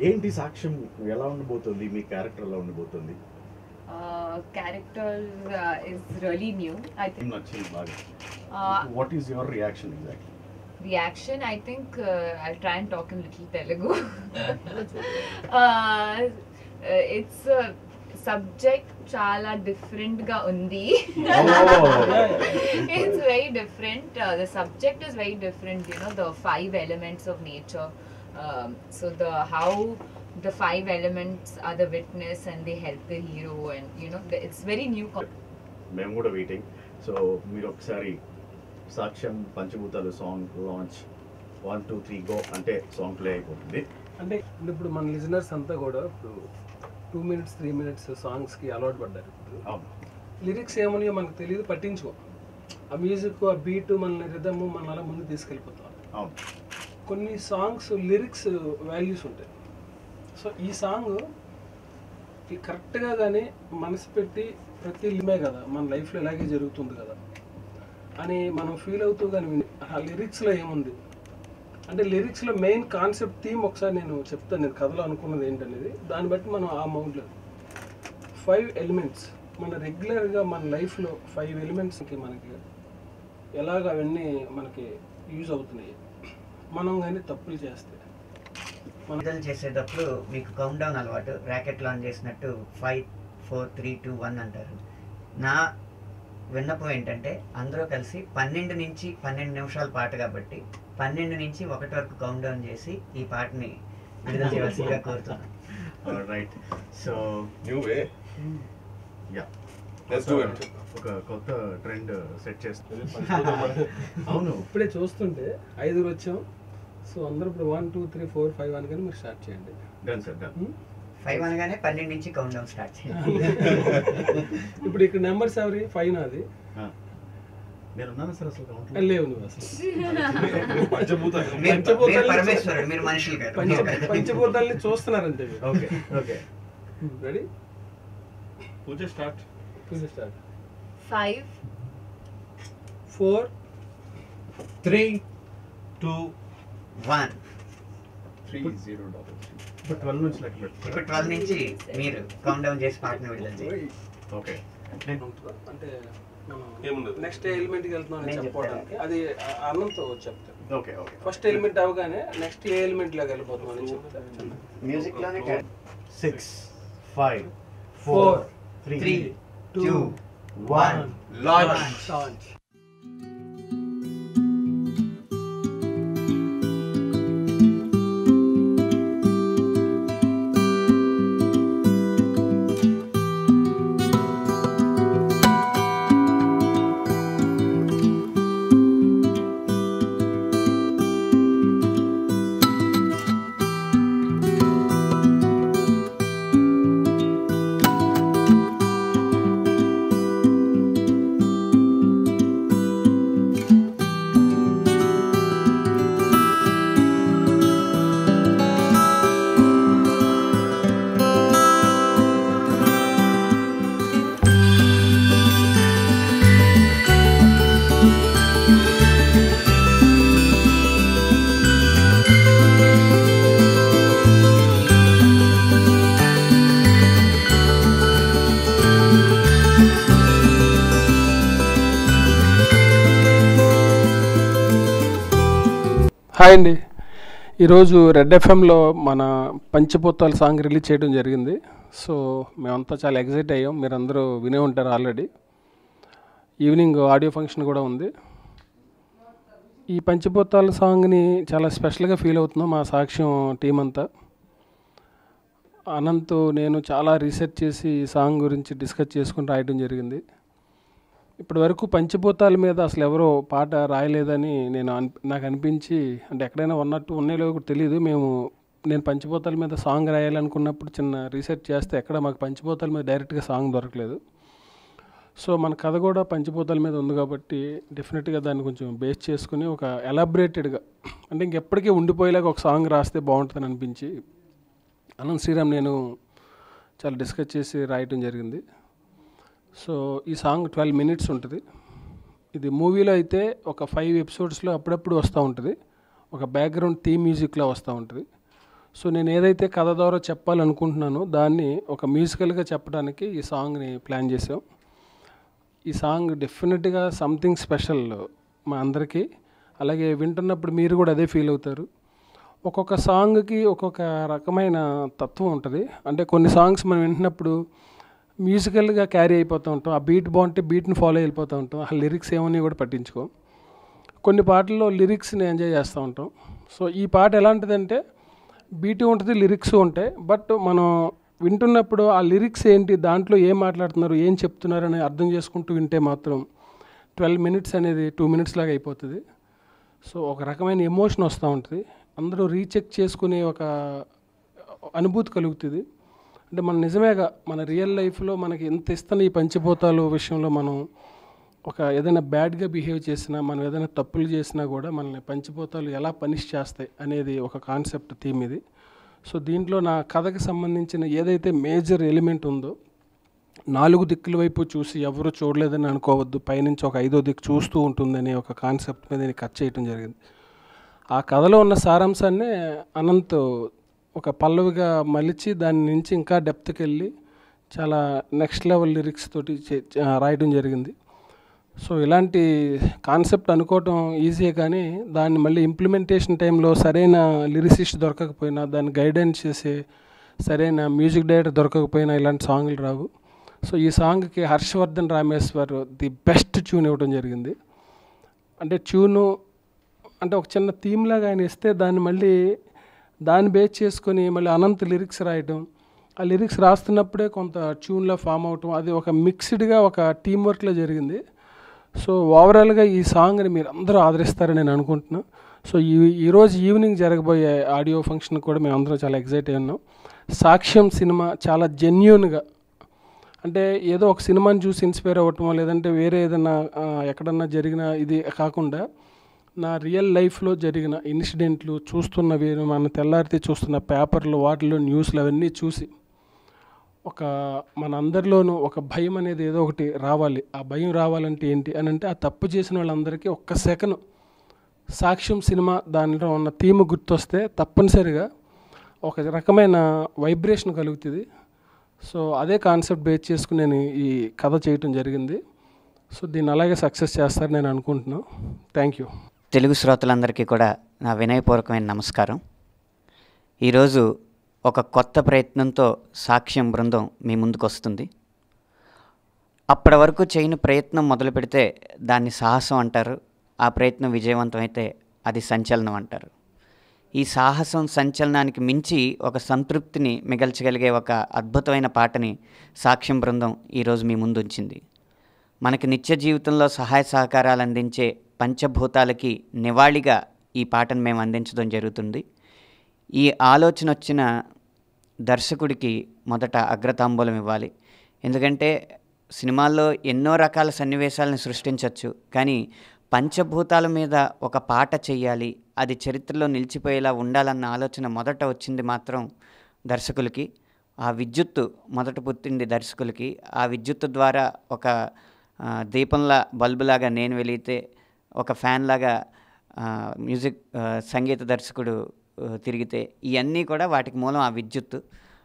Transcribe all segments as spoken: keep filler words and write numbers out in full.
ఏంటి సాక్ష్యం ఎలా ఉండబోతుంది, మీ క్యారెక్టర్ ఎలా ఉండబోతుంది? Character uh, is really new. I think. నచ్చింది బాగా. Uh, What is your reaction exactly? Reaction, I think uh, I'll try and talk in little Telugu. uh, it's a subject chala different ga undi. It's very different. Uh, the subject is very different. You know, the five elements of nature. Um, so the how the five elements are the witness and they help the hero, and you know the, it's very new. మేము కూడా waiting. So మీరు ఒకసారి సాక్ష్యం పంచభూతాలు song launch one two three go అంటే song play అయిపోతుంది. అంటే ఇప్పుడు మన లిజనర్స్ అంతా కూడా ఇప్పుడు టూ మినిట్స్ త్రీ మినిట్స్ సాంగ్స్కి అలవాటు పడ్డారు. ఇప్పుడు లిరిక్స్ ఏమన్నాయో మనకు తెలియదు, పట్టించుకో. ఆ మ్యూజిక్, ఆ బీట్, మన రిథమ్ మన అలా ముందు తీసుకెళ్ళిపోతాం. అవును, కొన్ని సాంగ్స్ లిరిక్స్ వాల్యూస్ ఉంటాయి. సో ఈ సాంగ్ కరెక్ట్గా కానీ మనసు పెట్టి ప్రతి లిమే కదా మన లైఫ్లో ఇలాగే జరుగుతుంది కదా అని మనం ఫీల్ అవుతూ కానీ ఆ లిరిక్స్లో ఏముంది అంటే లిరిక్స్లో మెయిన్ కాన్సెప్ట్ థీమ్ ఒకసారి నేను చెప్తాను. నేను కథలో అనుకున్నది ఏంటనేది, దాన్ని బట్టి మనం ఆ మౌంట్లో ఫైవ్ ఎలిమెంట్స్ మన రెగ్యులర్గా మన లైఫ్లో ఫైవ్ ఎలిమెంట్స్కి మనకి ఎలాగ అవన్నీ మనకి యూజ్ అవుతున్నాయి మనం కానీ తప్పులు చేస్తే. విడుదల చేసేటప్పుడు మీకు కౌంట్ డౌన్ అలవాటు, ర్యాకెట్ లాంచ్ చేసినట్టు five four three two one అంటారు. నా విన్నపం ఏంటంటే అందరూ కలిసి పన్నెండు నుంచి పన్నెండు నిమిషాల పాట కాబట్టి పన్నెండు నుంచి ఒకటి వరకు కౌంట్ డౌన్ చేసి ఈ పాటని విడుదల చేయవలసిందిగా కోరుతున్నాను. Right. So new way ya let's do it. ఒక కొత్త ట్రెండ్ సెట్ చేస్తుంది. అవును, ఇప్పుడే చూస్తుంటే ఐదుగురు వచ్చాం. సో అందరూ ఇప్పుడు one two three four five అని కానీ మీరు స్టార్ట్ చేయండి. Done sir, done. ఫైవ్ అనగానే పన్నెండు నుంచి కౌంట్ డౌన్ స్టార్ట్ చేయండి. ఇప్పుడు ఇక్కడ నెంబర్స్ ఎవరి? ఫైవ్ నాది. నేను ఉన్నాను సార్ అసలు కౌంట్ లేవు నువ్వు అసలు. పంచభూతాలు మీరు పరమేశ్వరుడు, మీరు మనుషులు కాదు. పంచ పంచభూతాలని చూస్తున్నారంతే. Okay okay ready? Pooja start. Pooja start. Five, four, three two one. Three zero double three. ఇప్పుడు ట్వెల్వ్ నుంచి లెక్క పెట్టు. ఇప్పుడు ట్వెల్వ్ నుంచి మీరు కౌంట్ డౌన్ చేసి పాటను విడుదల చేయండి. ఓకే. అంటే ఏముండదు. నెక్స్ట్ ఎలిమెంట్కి వెళ్తున్నాం అని చెప్పడానికి అది అన్నంతో చెప్తాను. Okay okay. ఫస్ట్ ఎలిమెంట్ అవగానే నెక్స్ట్ ఏ ఎలిమెంట్ లాగా వెళ్ళిపోతాం అని చెప్తాను. మ్యూజిక్ లోనే six five four, three two one launch. Launch. Hi అండి, ఈరోజు రెడ్ ఎఫ్ఎంలో మన పంచభూతాల సాంగ్ రిలీజ్ చేయడం జరిగింది. సో మేమంతా చాలా ఎక్సైట్ అయ్యాం. మీరందరూ వినే ఉంటారు ఆల్రెడీ. ఈవినింగ్ ఆడియో ఫంక్షన్ కూడా ఉంది. ఈ పంచభూతాల సాంగ్ని చాలా స్పెషల్గా ఫీల్ అవుతున్నాం మా సాక్ష్యం టీం అంతా. అనంత్ నేను చాలా రీసెర్చ్ చేసి ఈ సాంగ్ గురించి డిస్కస్ చేసుకుని రాయడం జరిగింది. ఇప్పటి వరకు పంచభూతాల మీద అసలు ఎవరో పాట రాయలేదని నేను నాకు అనిపించి, అంటే ఎక్కడైనా ఉన్నట్టు ఉన్నాయో కూడా తెలియదు. మేము నేను పంచభూతాల మీద సాంగ్ రాయాలనుకున్నప్పుడు చిన్న రీసెర్చ్ చేస్తే ఎక్కడ మాకు పంచభూతాల మీద డైరెక్ట్గా సాంగ్ దొరకలేదు. సో మన కథ కూడా పంచభూతాల మీద ఉంది కాబట్టి డెఫినెట్గా దాన్ని కొంచెం బేస్ చేసుకుని ఒక ఎలాబరేటెడ్గా, అంటే ఇంకెప్పటికీ ఉండిపోయేలాగా ఒక సాంగ్ రాస్తే బాగుంటుందని అనిపించి అనంత్ శ్రీరామ్ నేను చాలా డిస్కస్ చేసి రాయటం జరిగింది. సో ఈ సాంగ్ ట్వెల్వ్ మినిట్స్ ఉంటుంది. ఇది మూవీలో అయితే ఒక ఫైవ్ ఎపిసోడ్స్లో అప్పుడప్పుడు వస్తూ ఉంటుంది, ఒక బ్యాక్గ్రౌండ్ థీమ్ మ్యూజిక్లో వస్తూ ఉంటుంది. సో నేను ఏదైతే కథ ద్వారా చెప్పాలనుకుంటున్నానో దాన్ని ఒక మ్యూజికల్గా చెప్పడానికి ఈ సాంగ్ని ప్లాన్ చేసాం. ఈ సాంగ్ డెఫినెట్గా సంథింగ్ స్పెషల్ మా అందరికీ. అలాగే వింటున్నప్పుడు మీరు కూడా అదే ఫీల్ అవుతారు. ఒక్కొక్క సాంగ్కి ఒక్కొక్క రకమైన తత్వం ఉంటుంది. అంటే కొన్ని సాంగ్స్ మనం వింటున్నప్పుడు మ్యూజికల్గా క్యారీ అయిపోతూ ఉంటాం. ఆ బీట్ బాగుంటే బీట్ని ఫాలో అయిపోతూ ఉంటాం. ఆ లిరిక్స్ ఏమని కూడా పట్టించుకోం. కొన్ని పాటల్లో లిరిక్స్ని ఎంజాయ్ చేస్తూ ఉంటాం. సో ఈ పాట ఎలాంటిదంటే బీట్ ఉంటుంది, లిరిక్స్ ఉంటాయి. బట్ మనం వింటున్నప్పుడు ఆ లిరిక్స్ ఏంటి, దాంట్లో ఏం మాట్లాడుతున్నారు, ఏం చెప్తున్నారు అని అర్థం చేసుకుంటూ వింటే మాత్రం ట్వెల్వ్ మినిట్స్ అనేది టూ మినిట్స్ లాగా అయిపోతుంది. సో ఒక రకమైన ఎమోషన్ వస్తూ ఉంటుంది. అందరూ రీచెక్ చేసుకునే ఒక అనుభూతి కలుగుతుంది. అంటే మన నిజమేగా మన రియల్ లైఫ్లో మనకి ఎంత ఇస్తున్న ఈ పంచభూతాలు విషయంలో మనం ఒక ఏదైనా బ్యాడ్గా బిహేవ్ చేసినా, మనం ఏదైనా తప్పులు చేసినా కూడా మనల్ని పంచభూతాలు ఎలా పనిష్ చేస్తాయి అనేది ఒక కాన్సెప్ట్ థీమ్ ఇది. సో దీంట్లో నా కథకి సంబంధించిన ఏదైతే మేజర్ ఎలిమెంట్ ఉందో, నాలుగు దిక్కుల వైపు చూసి ఎవరు చూడలేదని అనుకోవద్దు, పైనుంచి ఒక ఐదో దిక్కు చూస్తూ ఉంటుందని ఒక కాన్సెప్ట్ మీద నేను కట్ చేయడం జరిగింది. ఆ కథలో ఉన్న సారాంశాన్ని అనంత్ ఒక పల్లవిగా మలిచి దాని నుంచి ఇంకా డెప్త్కి వెళ్ళి చాలా నెక్స్ట్ లెవెల్ లిరిక్స్ తోటి రాయడం జరిగింది. సో ఇలాంటి కాన్సెప్ట్ అనుకోవటం ఈజీయే, కానీ దాన్ని మళ్ళీ ఇంప్లిమెంటేషన్ టైంలో సరైన లిరిసిస్ట్ దొరకకపోయినా, దాన్ని గైడెన్స్ చేసే సరైన మ్యూజిక్ డైరెక్టర్ దొరకకపోయినా ఇలాంటి సాంగ్లు రావు. సో ఈ సాంగ్కి Harshavardhan Rameshwar the best tune ఇవ్వడం జరిగింది. అంటే ట్యూను అంటే ఒక చిన్న థీమ్ లాగా ఆయన ఇస్తే దాన్ని మళ్ళీ దాన్ని బేస్ చేసుకొని మళ్ళీ అనంత్ లిరిక్స్ రాయటం, ఆ లిరిక్స్ రాస్తున్నప్పుడే కొంత ట్యూన్లో ఫామ్ అవటం, అది ఒక మిక్స్డ్గా ఒక టీం వర్క్లో జరిగింది. సో ఓవరాల్గా ఈ సాంగ్ని మీరు అందరూ ఆదరిస్తారని నేను అనుకుంటున్నాను. సో ఈ ఈరోజు ఈవినింగ్ జరగబోయే ఆడియో ఫంక్షన్ కూడా మేము అందరం చాలా ఎగ్జైట్ అయి ఉన్నాం. సాక్ష్యం సినిమా చాలా జెన్యూన్గా, అంటే ఏదో ఒక సినిమాని చూసి ఇన్స్పైర్ అవ్వటమో లేదంటే వేరే ఏదైనా ఎక్కడన్నా జరిగిన ఇది కాకుండా, నా రియల్ లైఫ్లో జరిగిన ఇన్సిడెంట్లు చూస్తున్నవి, మన తెల్లారితే చూస్తున్న పేపర్లు, వాటిలో న్యూస్లు అవన్నీ చూసి ఒక మన అందరిలోనూ ఒక భయం అనేది ఏదో ఒకటి రావాలి. ఆ భయం రావాలంటే ఏంటి అని అంటే, ఆ తప్పు చేసిన వాళ్ళందరికీ ఒక్క సెకండ్ సాక్ష్యం సినిమా దానిలో ఉన్న థీమ్ గుర్తొస్తే తప్పనిసరిగా ఒక రకమైన వైబ్రేషన్ కలుగుతుంది. సో అదే కాన్సెప్ట్ బేస్ చేసుకుని నేను ఈ కథ చేయటం జరిగింది. సో దీన్ని అలాగే సక్సెస్ చేస్తారని నేను అనుకుంటున్నాను. Thank you. తెలుగు శ్రోతలందరికీ కూడా నా వినయపూర్వకమైన నమస్కారం. ఈరోజు ఒక కొత్త ప్రయత్నంతో సాక్ష్యం బృందం మీ ముందుకు వస్తుంది. అప్పటి వరకు చేయని ప్రయత్నం మొదలు పెడితే దాన్ని సాహసం అంటారు. ఆ ప్రయత్నం విజయవంతమైతే అది సంచలనం అంటారు. ఈ సాహసం సంచలనానికి మించి ఒక సంతృప్తిని మిగల్చగలిగే ఒక అద్భుతమైన పాటని సాక్ష్యం బృందం ఈరోజు మీ ముందు ఉంచింది. మనకి నిత్య జీవితంలో సహాయ సహకారాలు అందించే పంచభూతాలకి నివాళిగా ఈ పాటను మేము అందించడం జరుగుతుంది. ఈ ఆలోచన వచ్చిన దర్శకుడికి మొదట అగ్రతాంబూలం ఇవ్వాలి. ఎందుకంటే సినిమాల్లో ఎన్నో రకాల సన్నివేశాలను సృష్టించవచ్చు, కానీ పంచభూతాల మీద ఒక పాట చెయ్యాలి, అది చరిత్రలో నిలిచిపోయేలా ఉండాలన్న ఆలోచన మొదట వచ్చింది మాత్రం దర్శకులకి. ఆ విద్యుత్తు మొదట పుట్టింది దర్శకులకి. ఆ విద్యుత్తు ద్వారా ఒక దీపంలా బల్బులాగా నేను వెలిగితే, ఒక ఫ్యాన్ లాగా మ్యూజిక్ సంగీత దర్శకుడు తిరిగితే, ఇవన్నీ కూడా వాటికి మూలం ఆ విద్యుత్తు.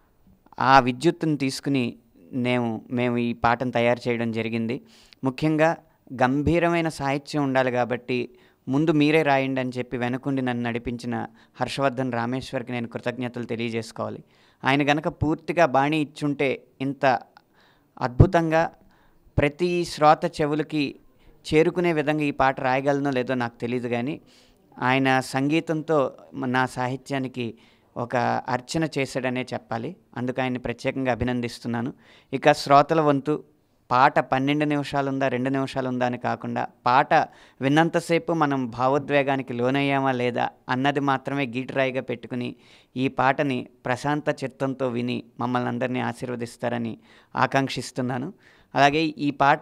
ఆ విద్యుత్తును తీసుకుని మేము మేము ఈ పాటను తయారు చేయడం జరిగింది. ముఖ్యంగా గంభీరమైన సాహిత్యం ఉండాలి కాబట్టి ముందు మీరే రాయండి అని చెప్పి వెనుకుండి నన్ను నడిపించిన హర్షవర్ధన్ రామేశ్వర్కి నేను కృతజ్ఞతలు తెలియజేసుకోవాలి. ఆయన గనక పూర్తిగా బాణీ ఇచ్చుంటే ఇంత అద్భుతంగా ప్రతి శ్రోత చెవులకి చేరుకునే విధంగా ఈ పాట రాయగలనో లేదో నాకు తెలియదు, కానీ ఆయన సంగీతంతో నా సాహిత్యానికి ఒక అర్చన చేశాడనే చెప్పాలి. అందుకు ఆయన్ని ప్రత్యేకంగా అభినందిస్తున్నాను. ఇక శ్రోతల వంతు పాట పన్నెండు నిమిషాలు ఉందా రెండు నిమిషాలు ఉందా అని కాకుండా, పాట విన్నంతసేపు మనం భావోద్వేగానికి లోనయ్యామా లేదా అన్నది మాత్రమే గీటురాయిగా పెట్టుకుని ఈ పాటని ప్రశాంత చిత్తంతో విని మమ్మల్ని అందరినీ ఆశీర్వదిస్తారని ఆకాంక్షిస్తున్నాను. అలాగే ఈ పాట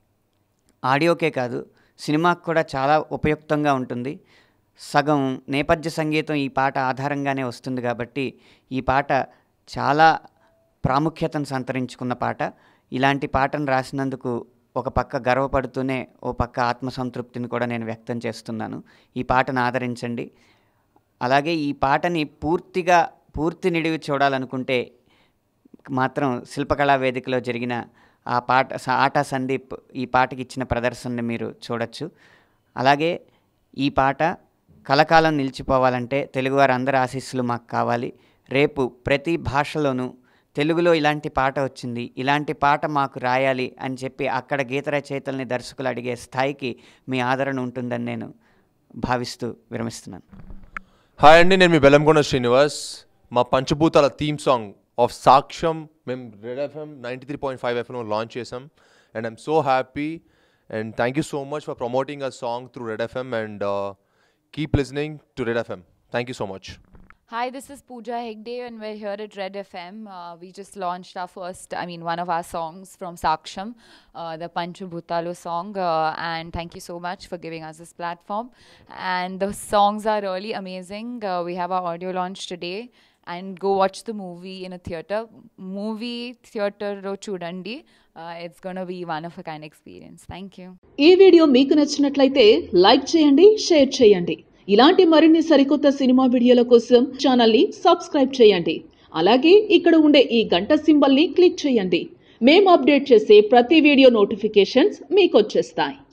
ఆడియోకే కాదు, సినిమాకు కూడా చాలా ఉపయుక్తంగా ఉంటుంది. సగం నేపథ్య సంగీతం ఈ పాట ఆధారంగానే వస్తుంది కాబట్టి ఈ పాట చాలా ప్రాముఖ్యతను సంతరించుకున్న పాట. ఇలాంటి పాటను రాసినందుకు ఒక పక్క గర్వపడుతూనే ఓ పక్క ఆత్మసంతృప్తిని కూడా నేను వ్యక్తం చేస్తున్నాను. ఈ పాటను ఆదరించండి. అలాగే ఈ పాటని పూర్తిగా పూర్తి నిడివి చూడాలనుకుంటే మాత్రం శిల్పకళా వేదికలో జరిగిన ఆ పాట స- ఆటా సందీప్ ఈ పాటకి ఇచ్చిన ప్రదర్శనని మీరు చూడొచ్చు. అలాగే ఈ పాట కలకాలం నిలిచిపోవాలంటే తెలుగువారి అందరి ఆశీస్సులు మాకు కావాలి. రేపు ప్రతి భాషలోనూ తెలుగులో ఇలాంటి పాట వచ్చింది, ఇలాంటి పాట మాకు రాయాలి అని చెప్పి అక్కడ గీత రచయితల్ని దర్శకులు అడిగే స్థాయికి మీ ఆదరణ ఉంటుందని నేను భావిస్తూ విరమిస్తున్నాను. హాయ్ అండి, నేను మీ బెల్లంకొండ శ్రీనివాస్. మా పంచభూతాల థీమ్ సాంగ్ ఆఫ్ సాక్ష్యం మేము Red FM ninety three point five ఎఫ్ఎంలో లాంచ్ చేసాం. And I'm so happy and thank you so much for promoting a song through Red FM and keep listening to Red FM. Thank you so much. Hi, this is Pooja Hegde and we're here at Red F M. Uh, we just launched our first, I mean, one of our songs from Saksham, uh, the Panchabhutalu song. Uh, and thank you so much for giving us this platform. And the songs are really amazing. Uh, we have our audio launch today. And go watch the movie in a theatre. Movie theatre ro chudandi. Uh, it's going to be one of a kind experience. Thank you. ఈ video మీకు నచ్చినట్లయితే like చేయండి, share చేయండి. ఇలాంటి మరిన్ని సరికొత్త cinema వీడియోల కోసం ఛానల్ని సబ్స్క్రైబ్ చేయండి. అలాగే ఇక్కడ ఉండే ఈ గంట సింబల్ని క్లిక్ చేయండి. మేము అప్డేట్ చేసే ప్రతి వీడియో నోటిఫికేషన్స్ మీకు వచ్చేస్తాయి.